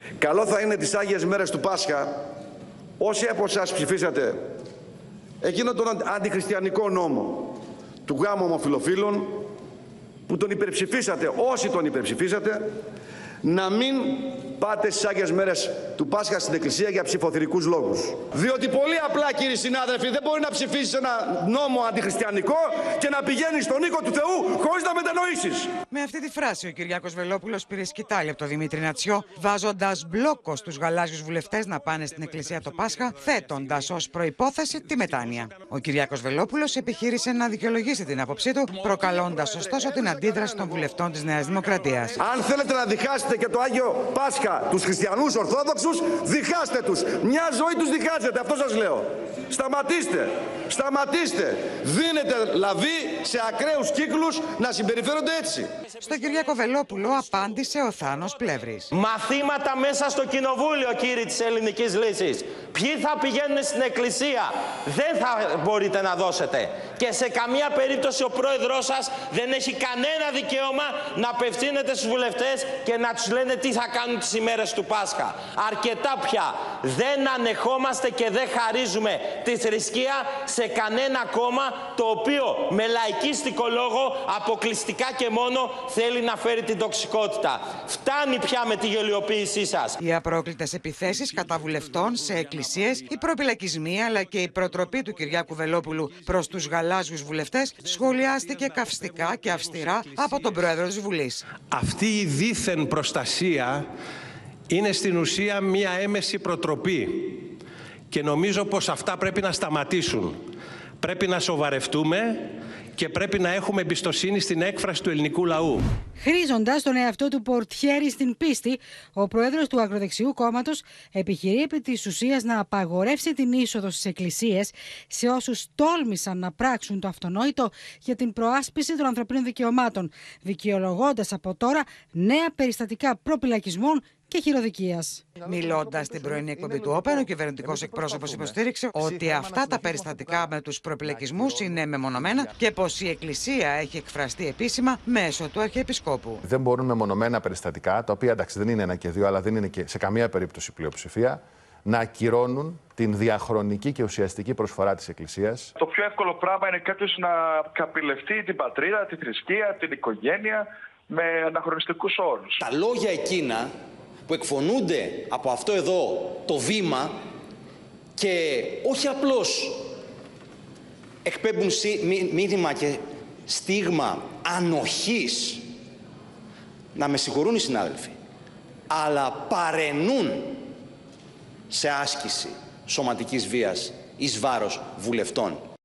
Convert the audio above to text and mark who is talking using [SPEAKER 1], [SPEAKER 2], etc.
[SPEAKER 1] Καλό θα είναι τις Άγιες Μέρες του Πάσχα, όσοι από εσάς ψηφίσατε εκείνο τον αντιχριστιανικό νόμο του γάμου ομοφυλοφίλων, που τον υπερψηφίσατε, όσοι τον υπερψηφίσατε, να μην πάτε στις Άγιες Μέρες του Πάσχα στην Εκκλησία για ψηφοθυρικούς λόγους. Διότι πολύ απλά, κύριοι συνάδελφοι, δεν μπορεί να ψηφίσεις ένα νόμο αντιχριστιανικό και να πηγαίνεις στον οίκο του Θεού χωρίς να μετανοήσεις.
[SPEAKER 2] Με αυτή τη φράση ο Κυριάκος Βελόπουλος πήρε σκητάλη από τον Δημήτρη Νατσιό, βάζοντας μπλόκο στους γαλάζιους βουλευτές να πάνε στην Εκκλησία το Πάσχα, θέτοντας ως προϋπόθεση τη μετάνοια. Ο Κυριάκος Βελόπουλος επιχείρησε να δικαιολογήσει την άποψή του, προκαλώντας ωστόσο την αντίδραση των βουλευτών της Νέας Δημοκρατίας.
[SPEAKER 1] Αν θέλετε να διχάσετε και το Άγιο Πάσχα τους χριστιανούς Ορθόδοξους, διχάστε τους. Μια ζωή τους διχάζετε, αυτό σας λέω. Σταματήστε, σταματήστε. Δίνετε λαβή σε ακραίους κύκλους να συμπεριφέρονται έτσι.
[SPEAKER 2] Στον Κυριάκο Βελόπουλο απάντησε ο Θάνος Πλεύρης.
[SPEAKER 3] Μαθήματα μέσα στο κοινοβούλιο, κύριοι της Ελληνικής Λύσης. Ποιοι θα πηγαίνουν στην εκκλησία, δεν θα μπορείτε να δώσετε. Και σε καμία περίπτωση ο πρόεδρός σας δεν έχει κανένα δικαίωμα να απευθύνεται στους βουλευτές και να τους λένε τι θα κάνουν τις ημέρες του Πάσχα. Αρκετά πια. Δεν ανεχόμαστε και δεν χαρίζουμε τη θρησκεία σε κανένα κόμμα το οποίο με λαϊκίστικο λόγο αποκλειστικά και μόνο θέλει να φέρει την τοξικότητα. Φτάνει πια με τη γελιοποίησή σας.
[SPEAKER 2] Οι απρόκλητες επιθέσεις κατά βουλευτών σε εκκλησίες, οι προπυλακισμοί αλλά και η προτροπή του Κυριάκου Βελόπουλου προς τους γαλάζιους βουλευτές σχολιάστηκε καυστικά και αυστηρά από τον πρόεδρο της Βουλής.
[SPEAKER 4] Αυτή η δίθεν προστασία είναι στην ουσία μία έμεση προτροπή και νομίζω πως αυτά πρέπει να σταματήσουν. Πρέπει να σοβαρευτούμε και πρέπει να έχουμε εμπιστοσύνη στην έκφραση του ελληνικού λαού.
[SPEAKER 5] Χρήζοντας τον εαυτό του πορτιέρι στην πίστη, ο πρόεδρος του ακροδεξιού κόμματος επιχειρεί επί της ουσίας να απαγορεύσει την είσοδο στις εκκλησίες σε όσους τόλμησαν να πράξουν το αυτονόητο για την προάσπιση των ανθρωπίνων δικαιωμάτων, δικαιολογώντας από τώρα νέα περιστατικά προπυλακισμών και χειροδικίας.
[SPEAKER 2] Μιλώντας στην πρωινή εκπομπή του Όπεν, ο κυβερνητικός εκπρόσωπος υποστήριξε ότι αυτά τα περιστατικά με τους προπυλακισμούς είναι μεμονωμένα και πως η Εκκλησία έχει εκφραστεί επίσημα μέσω του Αρχιεπισκόπου.
[SPEAKER 6] Δεν μπορούν μεμονωμένα περιστατικά, τα οποία εντάξει δεν είναι ένα και δύο, αλλά δεν είναι και σε καμία περίπτωση πλειοψηφία, να ακυρώνουν την διαχρονική και ουσιαστική προσφορά της Εκκλησίας.
[SPEAKER 7] Το πιο εύκολο πράγμα είναι κάποιος να καπηλευτεί την πατρίδα, τη θρησκεία, την οικογένεια με αναχρονιστικούς όρους.
[SPEAKER 8] Τα λόγια εκείνα που εκφωνούνται από αυτό εδώ το βήμα και όχι απλώς εκπέμπουν μήνυμα και στίγμα ανοχής, να με συγχωρούν οι συνάδελφοι, αλλά παρενούν σε άσκηση σωματικής βίας εις βάρος βουλευτών.